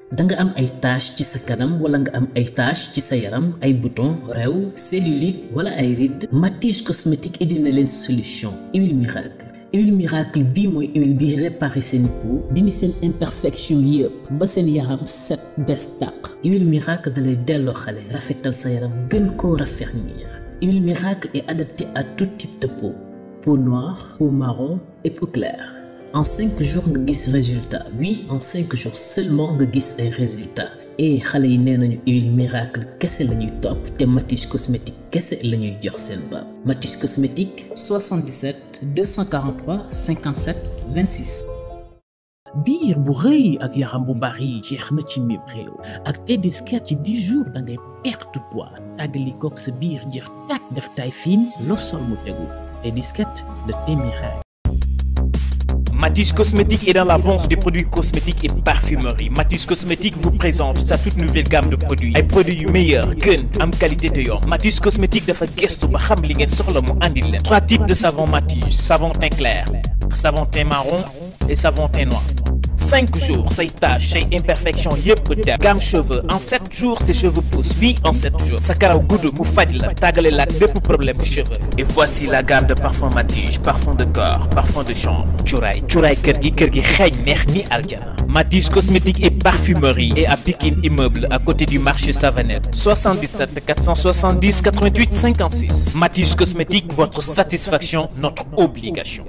da nga am ay taches ci sa kanam wala nga am ay taches ci sa yaram ay boutons rew cellulite wala ay rides Matisse Cosmétique indi na leen solution huile miracle. Huile miracle bii mooy huile bi réparé seen peau dindi seen imperfection yëpp ba seen yaram set bes tàq. Huile miracle da lay delloo xale rafetal sa yaram gën koo raffermir. Huile miracle est adaptée à tout type de peau noire, peau marron et peau claire. En 5 jours nga gis résultat. Oui, en 5 jours seulement nga gis ay résultats. Et xale yi nee nañu huile miracle kese la ñuy topp te Matisse Cosmétique kese la ñuy jox seen baab. Matisse Cosmétique 77 243 57 26. biir bu rëy ak yaram bu bari jeex na ci mim réew ak Tedescat ci 10 jours da ngay perte poids tàggali koog sa biir jeex tàkk def taille fine loo sol mu tegu Tedescat de Témiraire. Matisse Cosmétique est dans la vente des produits cosmétiques et parfumerie. Matisse Cosmétique vous présente sa toute nouvelle gamme de produits. Ay produits meilleurs, gën am qualité te yomb. Matisse Cosmétique dafa gestu ba xam li ngeen soxla mu andil leen. 3 types de savon Matisse: savon teint clair, savon teint marron et savon teint noir. 5 jours, say taches, say imperfections yëpp dem. Gamme cheveux, en 7 jours tes cheveux poussent. Oui, en 7 jours. Sa karaw gudd mu faj la tàggale la ak bépp problème de cheveux. Et voici la gamme de parfum Matisse: parfum de corps, parfum de chambre, cuuraay kër gi xeeñ neex ni aljana. Matisse Cosmétique et parfumerie et à Pikine Immeuble à côté du marché Savanette. 77 470 88 56. Matisse Cosmétique, votre satisfaction, notre obligation.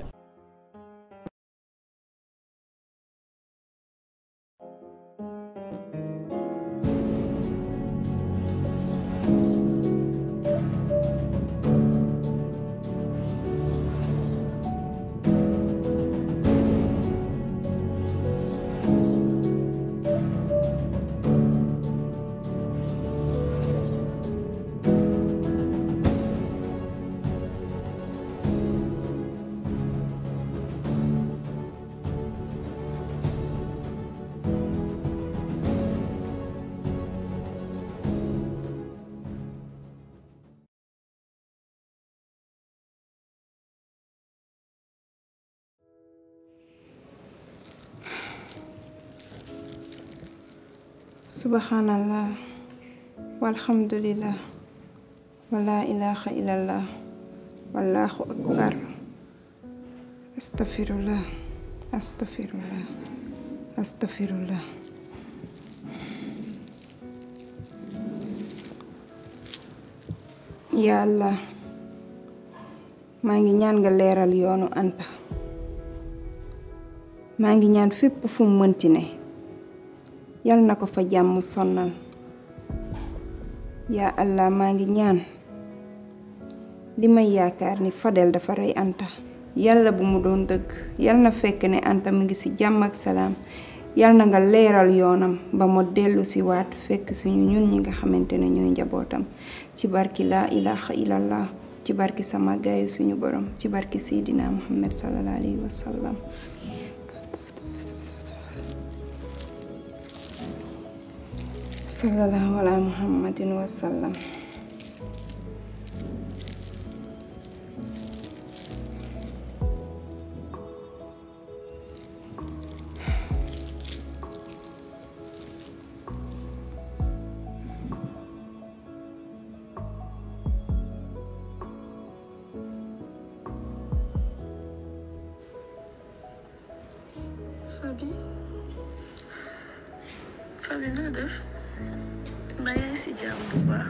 Subhanallah, walhamdulillah, wala ilaha illallah, wallahu akbar, astaghfirullah, astaghfirullah, astaghfirullah. Ya Allah, maa ngi ñaan nga leeral yoonu Anta. Maa ngi ñaan fépp fu mu mënti ne yal na ko fa jàmm sonnal. Ya Allah, maa ngi ñaan li may yaakaar ni Fadel dafa rey Anta yàlla bu mu doon dëgg. Yal na fekk ne Anta mu ngi ci jàmm ak salaam. Yal na nga leeral yoonam ba mo dellu ci waat fekk suñu ñun ñi nga xamante ne ñooy njabootam. Ci barki laa ilaha illallah, ci barki sama gaayu suñu borom, ci barki Seydina Muhammad sallallahu alayhi wa sallam. Sallallahu ala Muhammadin wa sallam. Fabi na def maa ngi si jàmm bu baax.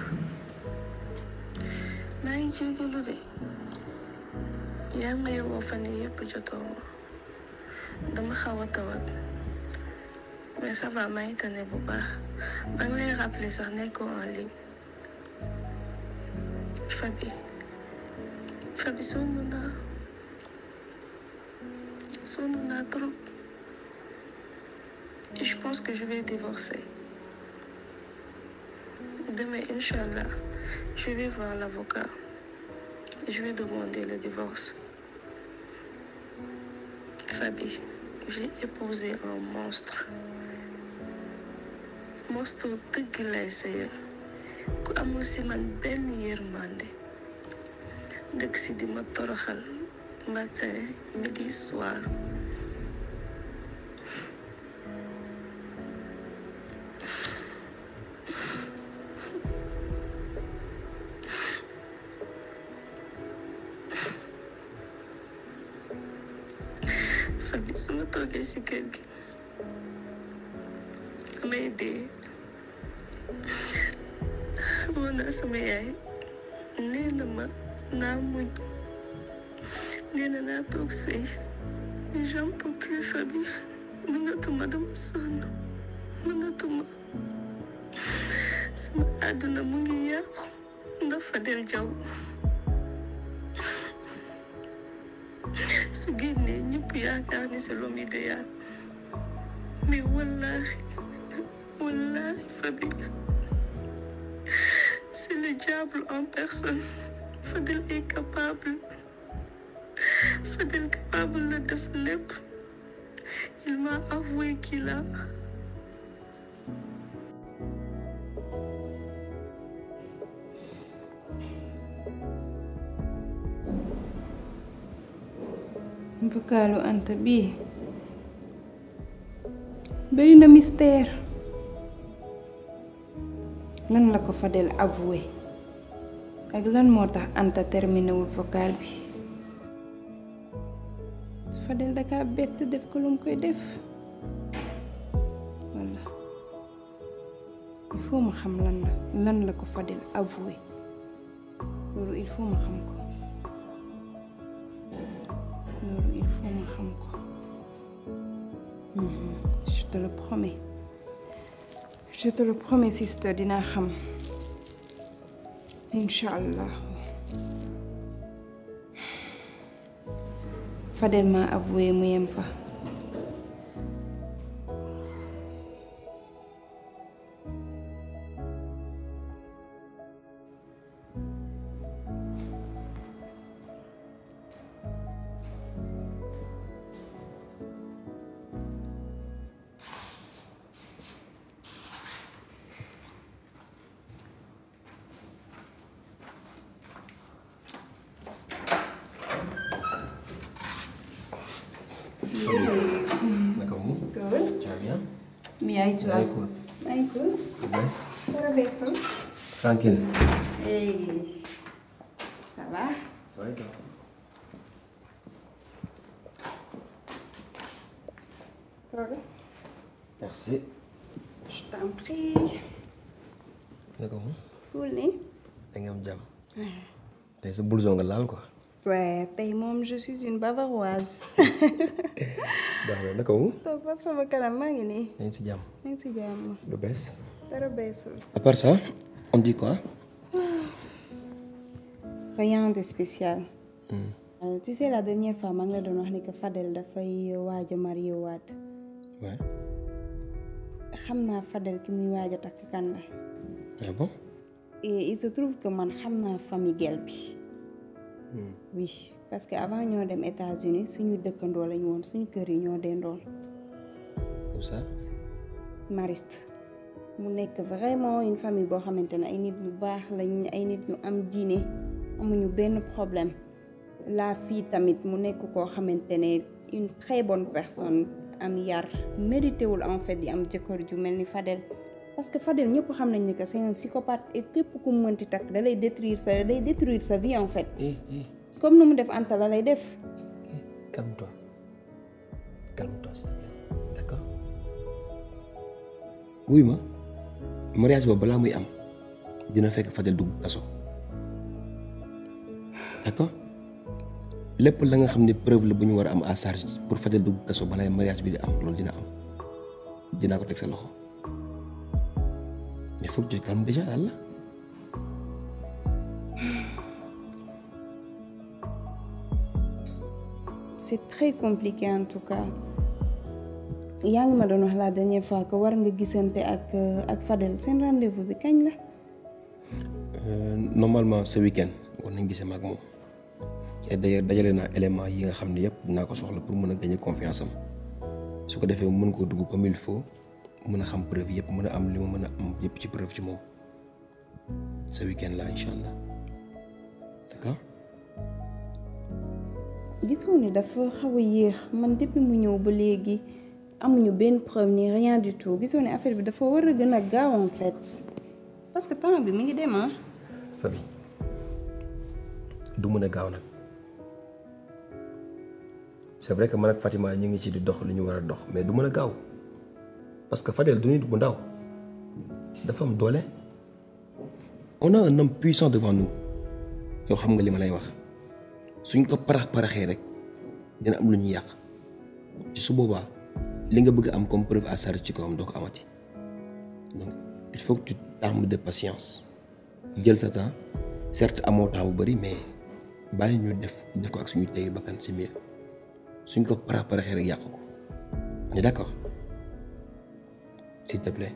maa ngi jégalu de yaa ngi may woo fan yii yëpp jotoo ma dama xaw a tawat mais ça va, maa ngi tane bu baax. maa ngi lay rappeler sax nekkoo en ligne. Fabi sonn naa trop. Et je pense que je vais divorcer. Demain, Inch'Allah, je vais voir l'avocat. Je vais demander le divorce. Fabi, j'ai épousé un monstre. Monstre dëgg lay seyal. Ku amul si man benn yërmande. Dëgg si di ma toroxal matin, midi, soir. su ma toogee si kër gi damay dee woo naa sama yaay nee na ma naa muñ nee na naa toog sëy j'en peux plus Fabi mënatuma dama sonn mënatuma sama àdduna mu ngi yàqu ndax Fadel Diaw su génnee ñëpp yaakaar ni c'est l'homme idéal mais wallahi Fabi c'est le diable en personne. Fadel est capable de def lépp. Il m'a avoué qu'il a vocalu Anta bii bari na mystère. lan la ko Fadel avoué ak lan moo tax Anta terminé wul vocal bi. Fadel daka bett def ko lu mu koy def walla il faut ma xam lan la ko Fadel avoué loolu il faut ma xam ko je te le promets sister dinaa xam Inch'Allah. Fadel m'a avoué mu yem fa. Bien, et toi? Cool. Cool. Yes. Traverso. Tranquille. Hey. Ça va? Ça va et toi? Merci. Je t'en prie. D'accord. Cool, ni? Da nga am jàmm. Tey sa blouson nga laal quoi. Ouais, tey moom je suis une bavaroise. Baax na naka mu. Toog ba sama kanam maa ngi nii. yaa ngi si jàmm. maa ngi si jàmm. Lu bees. Dara beesul. À part ça, on dit quoi? Rien de spécial. Tu sais la dernière fois maa ngi la doon wax ni que Fadel dafay waaj a marié waat. Ouais. xam naa Fadel ki muy waaj a takk kan la. Ah bon? Et il se trouve que man xam naa famille gel bi. Oui, parce que avant ñoo dem États-Unis suñu dëkkandoo lañu woon suñu kër yi ñoo dendool. Où ça? Mariste. mu nekk vraiment une famille boo xamante ne ay nit ñu baax lañ ay nit ñu am diine amuñu benn problème. La fille tamit mu nekk koo xamante ne une très bonne personne am yar mérité wul en fait di am jëkkër ju mel ni Fadel. Parce que Fadel ñëpp xam nañ ne que c'est un psychopathe et képp ku mu mënti takk da lay détruire sa vie en fait. Comme nu mu def Anta la lay def. Calme-toi. Calme-toi s'il te plaît. D'accord? wuy ma mariage boobu balaa muy am dina fekk Fadel dugg kaso. D'accord? lépp la nga xam ne preuve la bu ñu war a am à charge pour Fadel dugg kaso balaa mariage bi di am loolu dina am dinaa ko teg sa loxo. Il faut que tu te calmes déjà, Allah. C'est très compliqué en tout cas. yaa ngi ma doon wax la dernière fois que war nga gisante ak Fadel seen rendez-vous bi kañ la. Normalement ce week-end war nañ gisee maag moom. Et d'ailleurs dajale naa éléments yi nga xam ne yëpp dinaa ko soxla pour mën a gagner confiance am su ko defee mën koo dugg comme il faut. mën a xam preuve yëpp mën a am li ma mën a am yëpp ci preuve ci moom ce week-end là incha allah d'accord. gisoo ne dafa xaw a yéex man depuis mu ñëw ba léegi amuñu benn preuve ni rien du tout gisoo ne affaire bi dafa war a gën a gaaw en fait parce que temps bi mi ngi dem ah. Fabi du mën a gaaw nag c'est vrai que man ak Fatima ñu ngi ci di dox li ñu war a dox mais du mën a gaaw parce que Fadel du nit bu ndaw dafa am doole. On a un homme puissant devant nous yow xam nga li ma lay wax suñ ko paraxee rek dina am lu ñu yàq ci su boobaa li nga bëgg am comme preuve à charge ci kawam doo ko amati donc il faut que tu t'armes de patience jël sa temps certes amoo temps bu bari mais bàyyi ñu def ko ak suñu tey bakkan c'est mieux suñ ko paraxee rek yàq ko on est d'accord s'il te plaît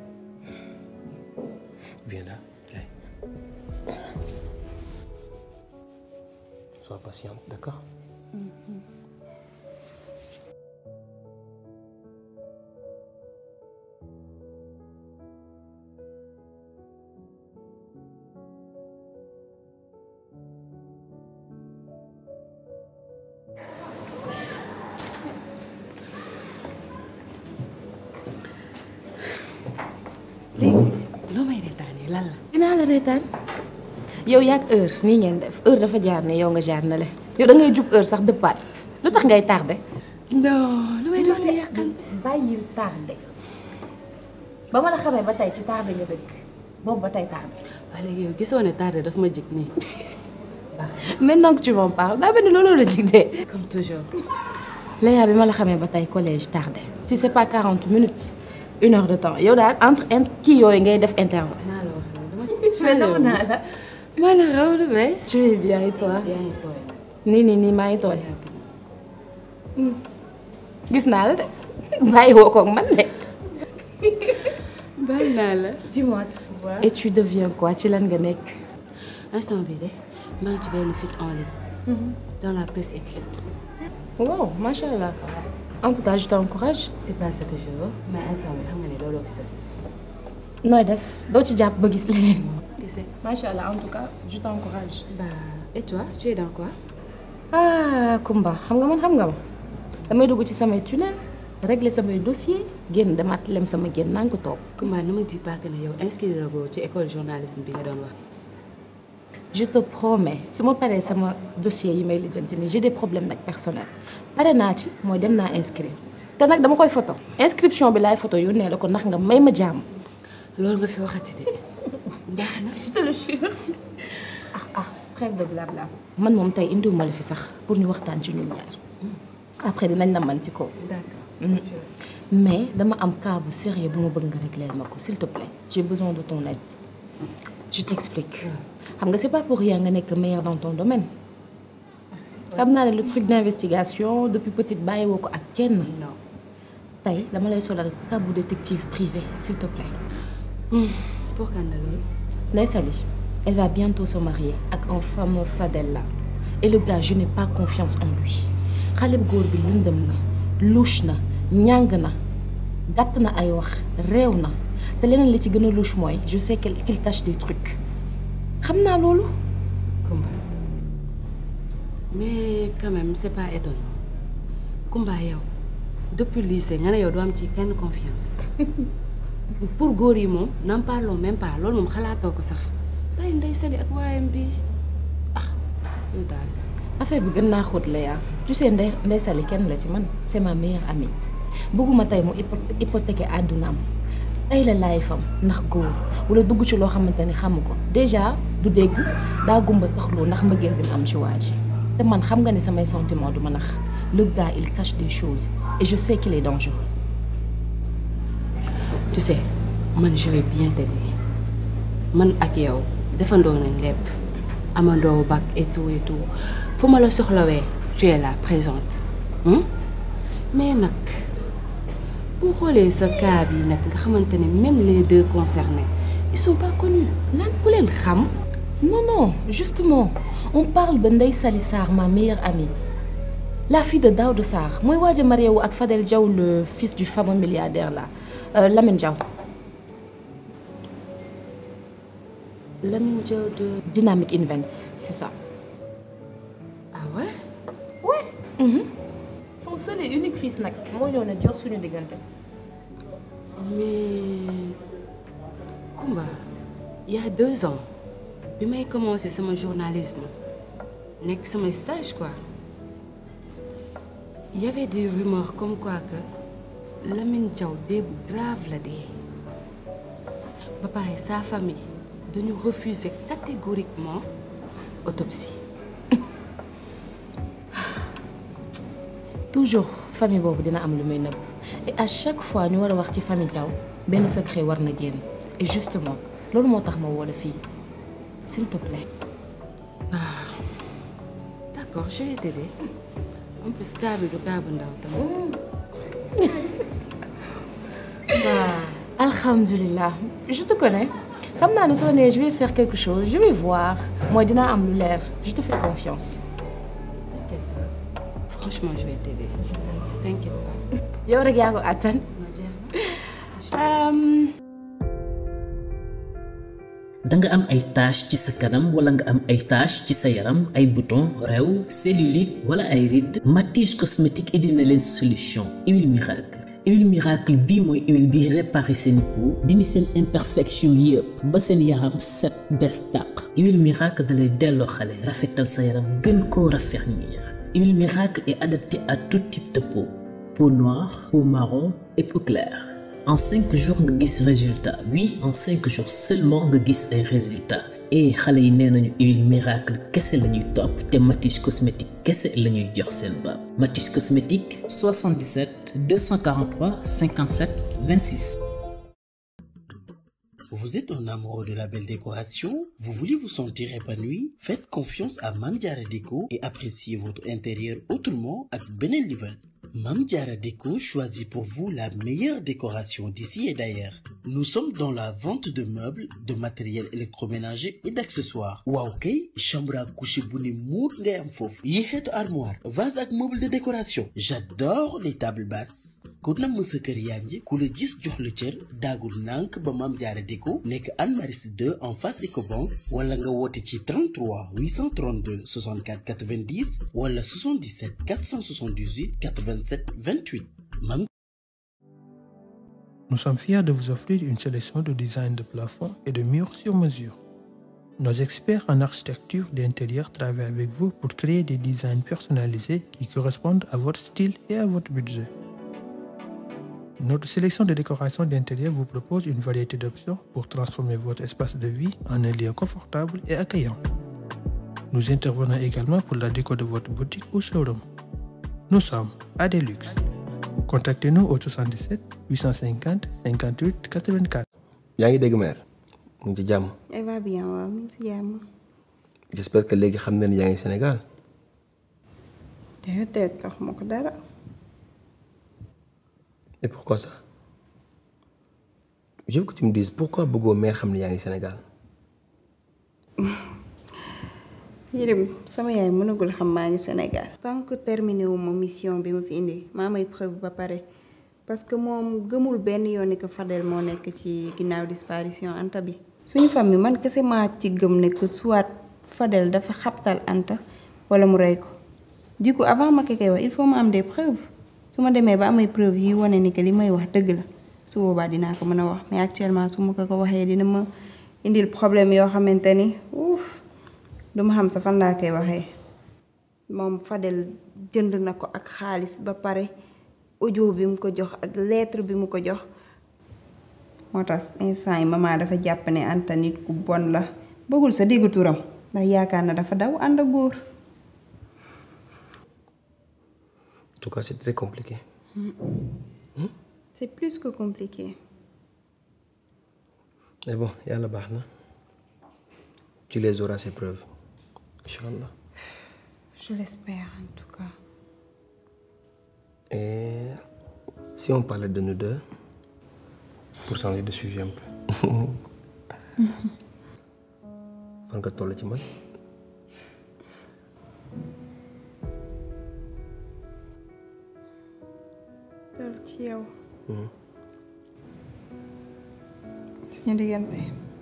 viens là. Sois patiente, d'accord? loo may reetaanee lan la. dinaa la reetaan yow yaag heure nii ngeen def heure dafa jaar ne yow nga jaar na le yow da ngay jub heure sax dëppaat lu tax ngay tardé. non lu may def di yàqante. bàyyil tardé ba ma la xamee ba tey ci tardé nga dëkk boobu ba tey tardé. waaye léegi yow gisoo ne tardé daf ma jig nii. maintenant que tu m'en parles daa benn looloo la jig de. comme toujours. Léa bi ma la xamee ba tey collège tardé si c'est pas 40 minutes. 1 heure de temps yow daal entre kii yooyu ngay def intervalle. naa la wax dama la. maa la raw lu bees. tu es bien et toi. yaa ngi tooy. nii maa ngi tooy. gis naa la de bàyyi woo koog man de. bàyyi naa la. dis-moi. et tu deviens quoi ci lan nga nekk. instant bii de maa ngi ci benn site en ligne. dans la presse écrite. wow macha allah. en tout cas je t'encourage. c'est pas ce que je veux mais instant bi xam nga ne looloo fi sës. nooy def doo ci jàpp ba gis leneen. macha allah en tout cas je t'encourage. bah et toi tu es dans quoi. ah Kumba xam nga ma damay dugg ci samay tunnel régler samay dossier génn demaat lem sama génn naa ko toog. Kumba ne me dis pas que ne yow inscrire ko ci école journalisme bi nga doon wax. je te promets su ma paree sama dossier yi may lijjanti ni j'ai des problèmes nag personnels pare naa ci mooy dem naa inscrire te nag dama koy photo inscription bi laay photo yónnee la ko ndax nga may ma jàmm. loolu nga fi waxati de. ndax nag je te le jure. trêve de blabla. man moom tey indiwuma la fi sax pour ñu waxtaan ci ñun ñaar après dinañ la man ci kaw. d'accord. mais dama am cas bu sérieux bu ma bëgg nga régler ma ko s'il te plaît. j'ai besoin de ton aide. je t'explique. xam nga c'est pas pour rien nga nekk meilleur dans ton domaine. merci. xam naa ne le truc d'investigation depuis petite bàyyi woo ko ak kenn. non. tey dama lay solal cas bu détective privé s'il te plaît. pour kan la loolu. Ndeye Saly elle va bientôt se marier ak un fameux Fadel là et le gars je n'ai pas confiance en lui xale bu góor bi lëndëm na louche na ñàng na gàtt na ay wax réew na te leneen li ci gën a louche mooy je sais qu'il cache des trucs xam naa loolu. Kumba mais quand même c'est pas étonnant Kumba yow depuis lycée nga ne yow doo am ci kenn confiance. pour góor yi moom n'en parlons même pas loolu moom xalaatoo ko sax day Ndeye Saly ak waayam bi yow daal affaire bi gën naa xóot la yaa tu sais Ndeye Saly kenn la ci man c'est ma meilleure amie bëgguma tey mu hypothéquer àddunaam tey la laay fam ndax góor wala dugg ci loo xamante ne xamu ko déjà du dégg daa gumba taxloo ndax mbëggeel bi mu am ci waa ji te man xam nga ne samay sentiments du ma nax le gars il cache des choses et je sais qu'il est dangereux. tu sais man je vais bien t'aider man ak yow defandoo nañ lépp amandoo bac et tout fu ma la soxlawee tu es là présente mais nag boo xoolee sa cas bi nag nga xamante ne même les deux concernés ils sont pas connus lan ku leen xam. non justement on parle de Ndeye Saly Sarr ma meilleure amie la fille de Daouda Sarr mooy waaj a marié wu ak Fadel Diaw le fils du fameux milliardaire là. Lamine Diaw. Lamine Diaw de Dynamic Invents, c'est ça. Ah ouais? Ouais. Son seul et unique fils nag moo ñëw ne jox suñu diggante. Mais Kumba, il y a 2 ans bi may commencé sama journalisme nekk sama stage quoi. Il y avait des rumeurs comme quoi que Lamine Diaw dee bu grave la dee ba pare sa famille dañu refuser catégoriquement autopsie. Toujours famille boobu dina am lu muy nëbb et à chaque fois ñu war a wax ci famille Diaw benn secret war na génn et justement loolu moo tax ma woo la fii s'il te plaît. Ah d'accord, je vais t'aider. En plus cas bi du cas bu ndaw tamit. Bah, alhamdulillah, je te connais. Xam naa ne soo nee je vais faire quelque chose, je vais voir. Moi dinaa am lu leer, je te fais confiance. T'inquiète pas. Franchement, je vais t'aider. T'inquiète pas. Yow rek yaa ko attan. danga am ay taches ci sa kanam wala nga am ay taches ci sa yaram ay boutons réew cellulite wala ay rides Matisse Cosmétique indi na leen solution huile miracle. Huile miracle bii mooy huile bi réparer seen peau dindi seen imperfection yëpp ba seen yaram set bes tàq. Huile miracle da lay delloo xale rafetal sa yaram gën koo raffermir. Huile miracle est adaptée à tout type de peau noire, peau marron et peau claire. En 5 jours nga gis résultat. Oui, en 5 jours seulement nga gis ay résultats. Et xale yi nee nañu huile miracle kese la ñuy topp te Matisse Cosmétique kese la ñuy jox seen baab. Matisse Cosmétique 77 243 57 26. Vous êtes un amoureux de la belle décoration? Vous voulez vous sentir épanoui? Faites confiance à Mame Diarra Déco et appréciez votre intérieur autrement avec beneen level. Mame Diarra Déco choisit pour vous la meilleure décoration d'ici et d'ailleurs. Nous sommes dans la vente de meubles, de matériel électroménager et d'accessoires. waaw kay chambre à coucher bu ne muut ngay am foofu. yi xeetu armoire, vase ak meuble de décoration. J'adore les tables basses. ku nam sa kër yaa ngi ku la gis jox la cër daagul nànk ba Mame Diarra Déco nekk Anne Maris 2 en face Ecobank wala nga woote ci 33 832 64 90 wala 77 478 87 28. Nous sommes fiers de vous offrir une sélection de designs de plafond et de murs sur mesure. Nos experts en architecture d'intérieur travaillent avec vous pour créer des designs personnalisés qui correspondent à votre style et à votre budget. Notre sélection de décoration d'intérieur vous propose une variété d'options pour transformer votre espace de vie en un lieu confortable et accueillant. Nous intervenons également pour la déco de votre boutique ou showroom. Nous sommes à Deluxe. Contactez-nous au 77 850 58 84. yaa ngi dégg mère mu ngi ci jàmm. Elle va bien waaw mu ngi ci jàmm. J'espère que léegi xam na ne yaa ngi Sénégal. déedéet wax ma ko dara. Et pourquoi ça? Je veux que tu me dises pourquoi bëggoo mère xam ne yaa ngi Sénégal. Yérim sama yaay mënagul xam maa ngi Sénégal. tant que terminé wu ma mission bi ma fi indi maa may preuve ba pare parce que moom gëmul benn yoon ni que Fadel moo nekk ci ginnaaw disparition Anta bi. suñu famille man kese maa ci gëm ne que soit Fadel dafa xabtal Anta wala mu rey ko du coup avant ma koy wax il faut ma am des preuves su ma demee ba amay preuve yi wane ni que li may wax dëgg la su boobaa dinaa ko mën a wax mais actuellement su ma ko waxee dina ma indil problème yoo xamante ni ouf. duma xam sa fan laa koy waxee moom Fadel jënd na ko ak xaalis ba pare audio bi mu ko jox ak lettre bi mu ko jox moo tax instant yi maman dafa jàpp ne Anta nit ku bon la bëggul sa dégg turam ndax yaakaar na dafa daw ànd ak góor. En tout cas c'est très compliqué. C'est plus que compliqué. Mais bon yàlla baax na tu les auras ces preuves. Inch'Allah. Je l'espère en tout cas. Et si on parlait de nous deux, pour changer de sujet un peu. fan nga toll ci man. toll ci yow. suñu diggante.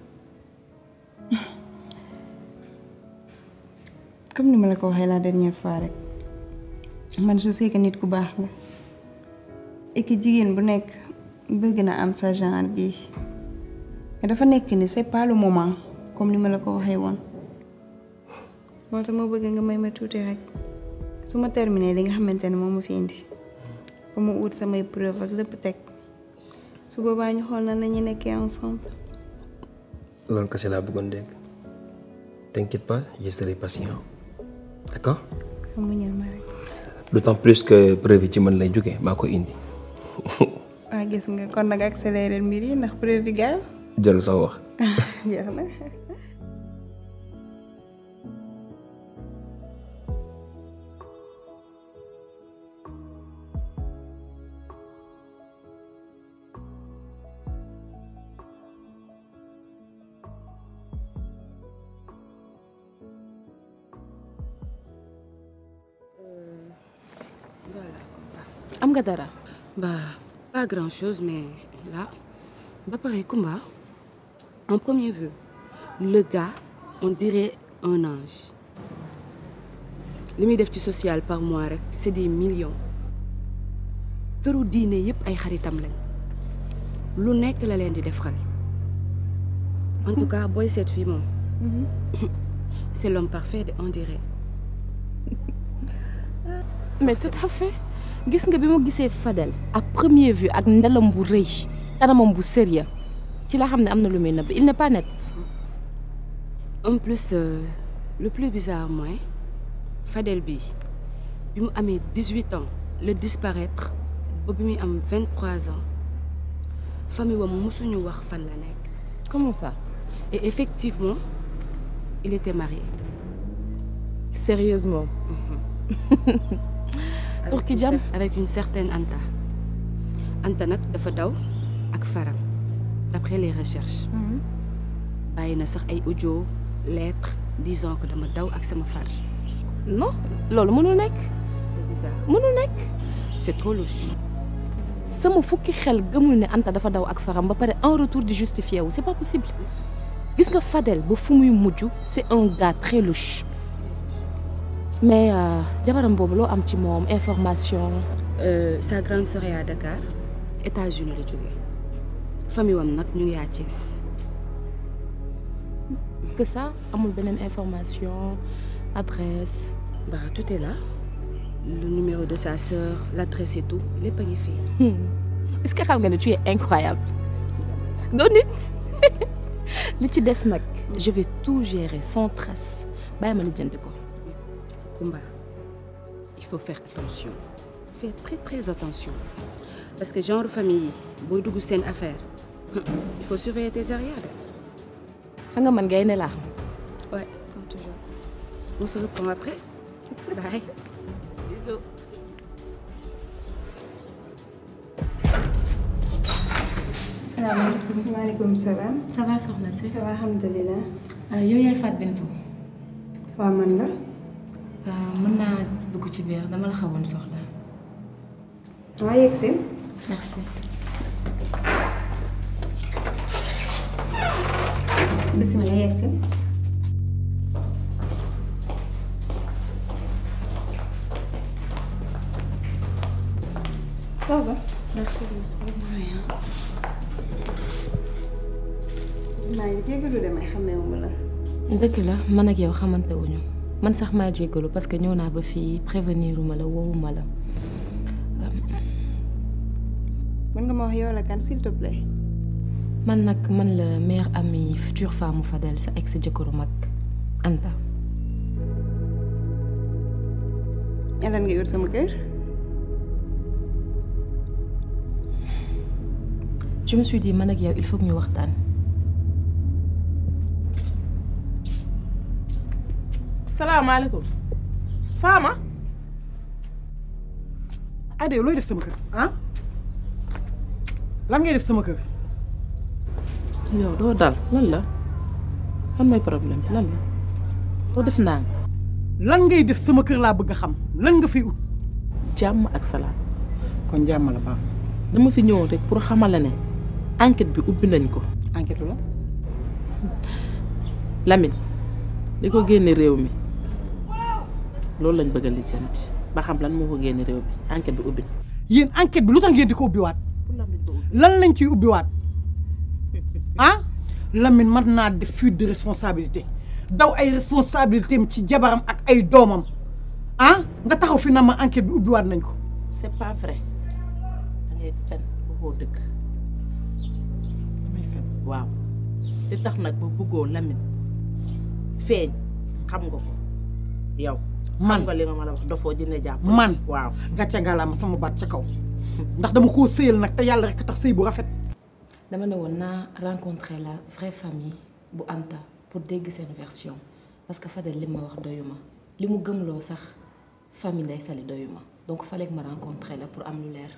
comme ni ma la ko waxee la dernière fois rek man je sais que nit ku baax la et que jigéen bu nekk bëgg na am sa genre gi mais dafa nekk ni c'est pas le moment comme ni ma la ko waxee woon moo tax ma bëgg nga may ma tuuti rek su ma terminé li nga xamante ne moom ma fi indi ba mu ut samay preuve ak lépp teg su boobaa ñu xool na la ñu nekkee ensemble. loolu kese laa bëggoon dégg. T'inquiète pas, je serai patient. D'accord? muñal ma rek. D'autant plus que preuve ci man lay jógee maa ko indi. waa gis nga kon nag accéléré mbir yi ndax preuve bi gaaw. jarul sax wax. jeex na. am nga dara? Bah, pas grand chose, mais là, bah pareil, Kumba, en première vue, le gars, on dirait un ange. Li muy def ci social par mois rek, c'est des millions. Këru diine yëpp ay xaritam lañ. Lu nekk la leen di defal. En tout cas, boy cette fille moom. C'est l'homme parfait, on dirait. Mais tout à fait. Gis nga bi ma gisee Fadel à première vue ak ndelam bu rëy kanamam bu sérieux ci la xam ne am na lu muy nëbb il n'est pas net. En plus le plus bizarre mooy Fadel bi mu amee 18 ans le disparaître ba bi muy am 23 ans famille wam mosuñu wax fan la nekk. Comment ça? Et effectivement il était marié. Sérieusement? Pour qui jam? Avec une certaine Anta. Anta nag dafa daw ak faram d'après les recherches. bàyyi na sax ay audio lettres disant que dama daw ak sama far. Non loolu mënul nekk. C'est bizarre. Mënul nekk. C'est trop louche. sama fukki xel gëmul ne Anta dafa daw ak faram ba pare en retour di justifié wu c'est pas possible. Gis nga Fadel ba fu muy mujj c'est un gars très louche. Mais jabaram boobu loo am ci moom information. Sa grande sœur est à Dakar États-Unis la jógee famille wam nag ñu ngi à Thiès. Que ça amul beneen information adresse. Bah tout est là le numéro de sa sœur l'adresse et tout lépp a ngi fii. Est-ce que xam nga ne tu es incroyable. doo nit. li ci des nag je vais tout gérer sans trace bàyyi ma lijjanti ko. Kumba, il faut faire attention. Faire très très attention. Parce que genre famille, booy dugg seen affaire, il faut surveiller tes arrières. Xam nga man gaynde laa. Ouais, comme toujours. On se reprend après. Bye. Bisous. salaamaaleykum. maaleykum salaam. Ça va soxna si. ça va alhamdulilah. yow yaay Fat Bintou. waaw man la. mën naa dugg ci biir dama la xawoon soxla. waa yegg si. Merci. bismillah yegg si. ça va. Merci beaucoup. maa ngi jégalu de may xàmmeewuma la. dëgg la man ak yow xamante wuñu man sax maa jégalu parce que ñëw naa ba fii préveniruma la woowuma la. mën nga ma wax yow la kan s'il te plaît. man nag man la meilleure amie future femme Fadel sa ex jëkkëru mag Anta. lan nga yor sama kër. je me suis dit man ak yow il faut que ñu waxtaan. salaamaaleykum Fama. Ade looy def sama kër ah lan ngay def sama kër. yow doo dal lan la lan mooy problème bi lan la doo def ndànk. lan ngay def sama kër laa bëgg a xam lan nga fiy ut. jàmm ak salaam. kon jàmm la baax. dama fi ñëwoon rek pour xamal la ne enquête bi ubbi nañ ko. enquête la. Lamine li ko génne réew mi loolu lañ bëgg a lijjanti ba xam lan moo ko génne réew mi enquête bi ubbi na. yéen enquête bi lu tax ngeen di ko ubbiwaat. lan lañ ciy ubbiwaat ah Lamine mën naa def fuite de responsabilité daw ay responsabilité am ci jabaram ak ay doomam ah nga taxaw fi na ma enquête bi ubbiwaat nañ ko. c'est pas vrai da ngay fen waxoo dëgg. damay fen waaw li tax nag ba bëggoo Lamine feeñ xam nga ko yow. man xam nga li ma la wax dafoo jëne jàpp. man waaw gàcce ngalaama sama baat ca kaw ndax dama koo sëyal nag te yàlla rek tax sëy bu rafet. dama ne woon naa rencontrer la vraie famille bu Anta pour dégg seen version parce que Fadel li ma wax doyuma li mu gëmloo sax famille Ndeye Saly doyuma donc fallait que ma rencontrer la pour am lu leer.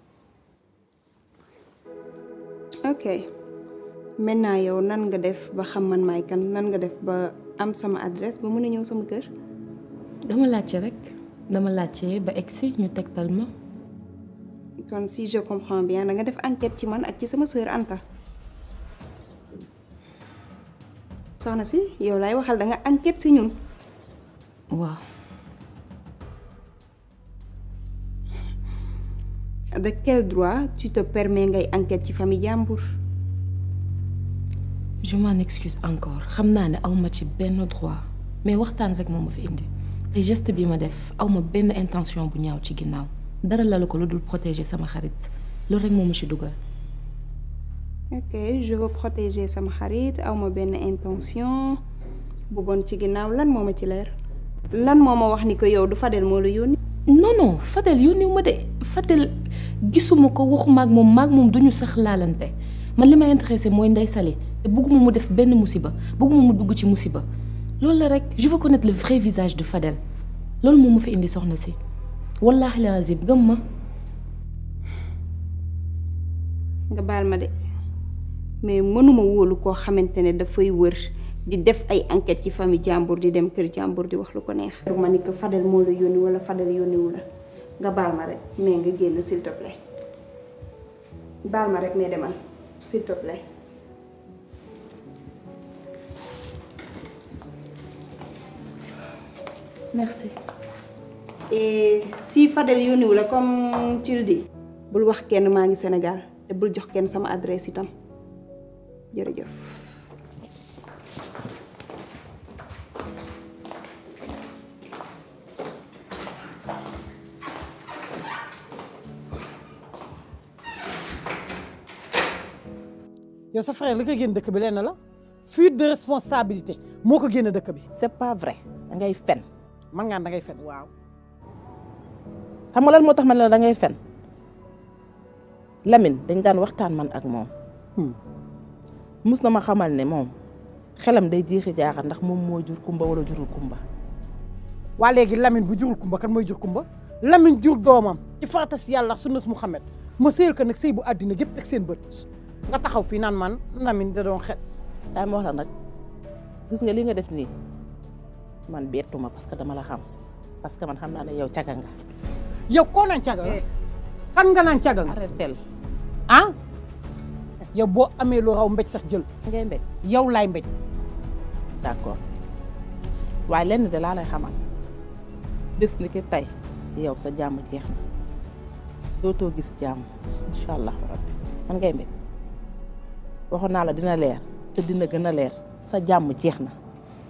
ok maintenant yow nan nga def ba xam man maay kan nan nga def ba am sama adresse ba mën a ñëw sama kër. dama laajte rek dama laajte ba egsi ñu tegtal ma. kon si je comprends bien da nga def enquête ci man ak ci sama sœur Anta. soxna si yow laay waxal da nga enquête si ñun. waaw. de quel droit tu te permets ngay enquête ci famille jàmbur. je m'en excuse encore xam naa ne aw ma ci benn droit mais waxtaan rek moo ma fi indi te geste bi ma def aw ma benn intention bu ñaaw ci ginnaaw dara la ko lu dul protéger sama xarit loolu rek moo ma ci dugal. ok je veux protéger sama xarit aw ma benn intention bu bon ci ginnaaw lan moo ma ci leer lan moo ma wax ni ko yow du Fadel moo la yónni. non non Fadel yónniwu ma de Fadel gisuma ko waxuma ak moom duñu sax laalante man li ma intéressé mooy Ndeye Saly te bëgguma mu def benn musiba bëgguma mu dugg ci musiba loolu la rek je veux connaître le vrai visage de Fadel loolu moo ma fi indi soxna si wallaahi lazim gëm ma. nga baal ma de mais mënuma wóolu koo xamante ne dafay wër di def ay enquête ci famille jàmbur di dem kër jàmbur di wax lu ko neex. ma ni que Fadel moo la yónni wala Fadel yónniwu la nga baal ma rek mais nga génn s'il te plaît baal ma rek mais demal s'il te plaît. merci. et si Fadel yónniwu la comme tu le dis bul wax kenn maa ngi Sénégal te bul jox kenn sama adresse itam jërëjëf. yow sa frère li ko génn dëkk bi lenn la fuite de responsabilité moo ko génn dëkk bi. c'est pas vrai da ngay fen. man ngaan da ngay fen. waaw xam nga lan moo tax man la da ngay fen Lamine dañ daan waxtaan man ak moom. mus na ma xamal ne moom xelam day jeexi jaaxal ndax moom moo jur kumba wala jurul kumba. waa léegi Lamine bu jurul kumba kan mooy jur kumba Lamine jur doomam ci farata si yàlla sunnas Muhammad ma sëyal ko nag sëy bu àddina gépp ak seen bët nga taxaw fii naan man Lamine da doon xet. daa ma wax la nag gis nga li nga def nii man bettuma parce que dama la xam parce que man xam naa ne yow caga nga. yow koo naan caga nga kan nga naan caga nga. arrêtel ah yow boo amee lu raw mbéj sax jël. ngay mbéj yow laay mbéj. d'accord waaye lenn de laa lay xamal bés ni ki tey yow sa jàmm jeex na dootoo gis jàmm incha allah rabbi man ngay mbéj waxoon naa la dina leer te dina gën a leer sa jàmm jeex na.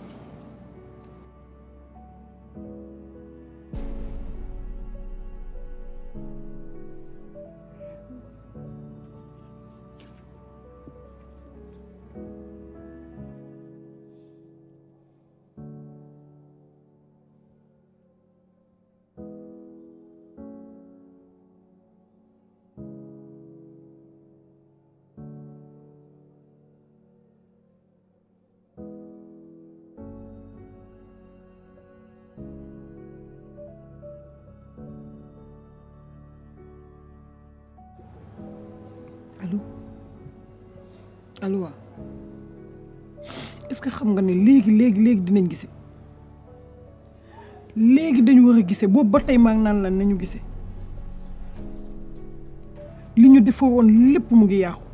allo est-ce que xam nga ne léegi dinañ gise léegi dañu war a gise boobu ba tey maa ngi naan lan nañu gise li ñu defoo woon lépp mu ngi yàqu.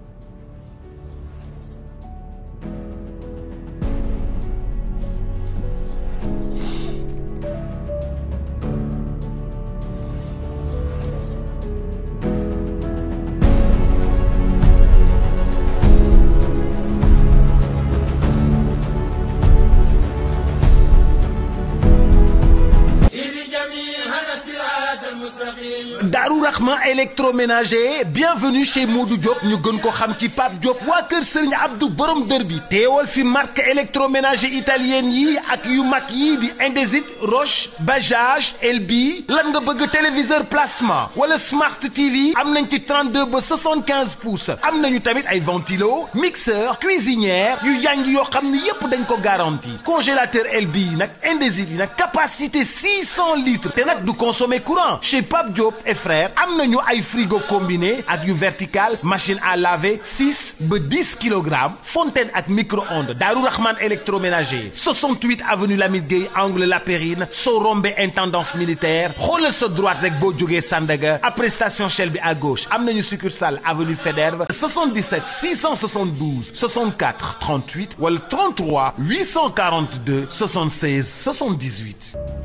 équipement électroménager bienvenue chez Modou Diop ñu gën ko xam ci Pape Diop waa kër Serigne Abdou borom dër bi teewal fi marque électroménager italienne yi ak yu mag yi di Indesit Roche Bajaj LB lan nga bëgg téléviseur plasma wala Smart TV am nañ ci 32 ba 75 pouces am nañu tamit ay ventilo mixeur cuisinière yu yanj yoo xam ni yépp dañ ko garanti congélateur LB yi nag Indesit yi nag capacité 600 litres te nag du consommer courant chez Pape Diop et frères am nañu ay frigo combiné ak yu vertical machine à laver 6 ba 10 kilogrammes fontaine ak micro-ondes Darou Rahman électroménager 68 avenue Lamine Gueye angle La Périne soo rombé intendance militaire xoolal sa droite rek boo jógee Sandaga après station Shell bi à gauche am nañu succursale avenue Faidherbe 77 672 64 38 wala 33 842 76 78